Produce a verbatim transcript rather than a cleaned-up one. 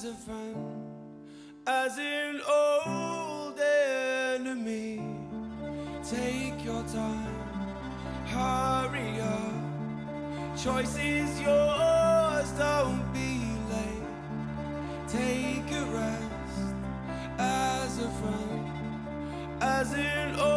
a friend, as an old enemy. Take your time, hurry up. Choice is yours, don't be late. Take a rest, as a friend, as an old